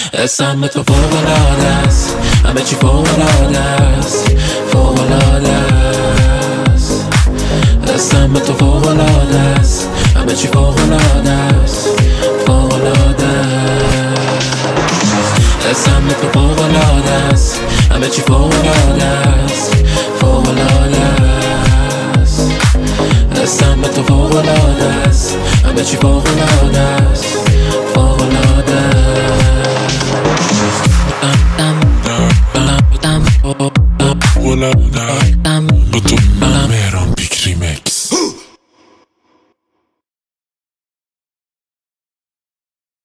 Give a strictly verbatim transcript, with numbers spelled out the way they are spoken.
اسم تو فوق‌العاده است، همه چی فوق‌العاده است، فوق‌العاده است. اسم تو فوق‌العاده است، همه چی فوق‌العاده است، فوق‌العاده است. اسم تو فوق‌العاده است، همه چی فوق‌العاده است، فوق‌العاده است. اسم تو فوق‌العاده است، همه چی فوق‌العاده